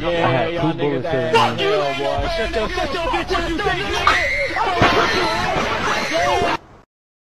had two bullets in my Fuck you, boy. Shut your bitch ass up.